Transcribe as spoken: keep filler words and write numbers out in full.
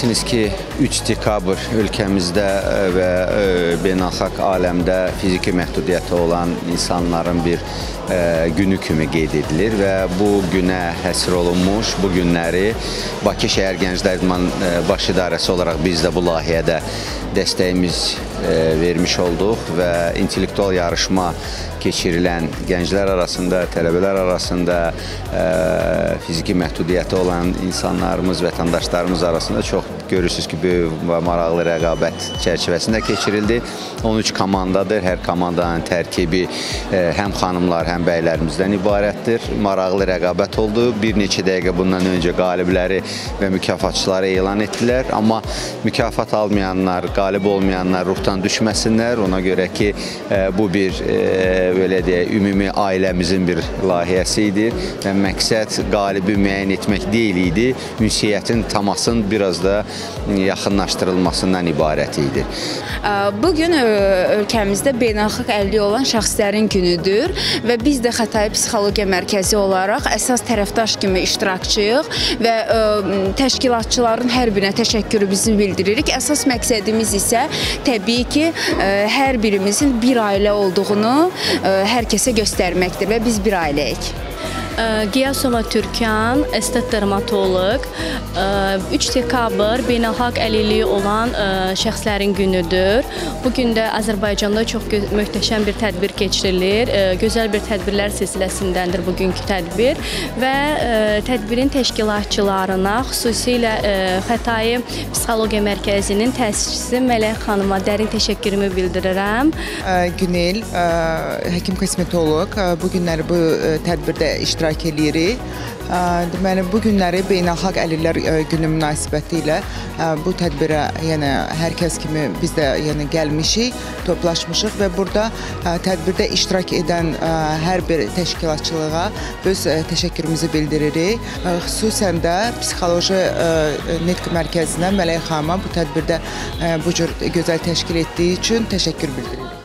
Bilirsiniz ki üç dekabr ölkəmizdə və beynəlxalq aləmdə fiziki məhdudiyyəti olan insanların bir günü kimi qeyd edilir və bu günə həsr olunmuş bu günləri Bakı Şəhər Gənclər İdman Baş İdarəsi olaraq biz də bu layihədə dəstəyimiz vermiş olduq və intellektual yarışma keçirilən gənclər arasında, tələbələr arasında fiziki məhdudiyyəti olan insanlarımız, vətəndaşlarımız arasında çox görürsünüz ki, böyük və maraqlı rəqabət çərçivəsində keçirildi. on üç komandadır. Hər komandanın tərkibi həm xanımlar, həm bəylərimizdən ibarətdir. Maraqlı rəqabət oldu. Bir neçə dəqiqə bundan öncə qalibləri və mükafatçıları elan etdilər. Amma mükafat almayanlar, qalib olmayanlar ruhdan düşməsinlər. Ona görə ki, bu bir belə deyək, ümumi ailəmizin bir layihəsi idi və məqsəd qalibi müəyyən etmək deyil idi. Ünsiyyətin təmasın biraz da yaxınlaşdırılmasından ibarət idi. Bugün ölkəmizdə beynəlxalq əlilliyi olan şəxslərin günüdür və biz də Xətai Psixologiya Mərkəzi olaraq əsas tərəfdaş kimi iştirakçıyıq və təşkilatçıların hər birinə təşəkkürümüzü bildiririk. Əsas məqsədimiz isə təbii ki, hər birimizin bir ailə olduğunu hər kəsə göstərməkdir və biz bir ailəyik. Qiyasova Türkan, estet dermatoloq, üç dekabr beynəlxalq əlilliyi olan şəxslərin günüdür. Bugün də Azərbaycanda çox möhtəşəm bir tədbir keçirilir. Gözəl bir tədbirlər silsiləsindəndir bugünkü tədbir və tədbirin təşkilatçılarına, xüsusilə Xətai Psixologiya Mərkəzinin təsisçisi Mələk xanıma dərin təşəkkürümü bildirirəm. Günel, həkim kosmetoloq, bu günləri bu tədbirdə iştirak edirik. Deməli, bu günləri Beynəlxalq Əlillər Günü münasibəti ilə bu tədbirə yəni, hər kəs kimi biz də yəni, gəlmişik, toplaşmışıq və burada tədbirdə iştirak edən hər bir təşkilatçılığa öz təşəkkürümüzü bildiririk. Xüsusən də Psixoloji Nitq Mərkəzinə Mələk xanıma bu tədbirdə bu cür gözəl təşkil etdiyi üçün təşəkkür bildiririk.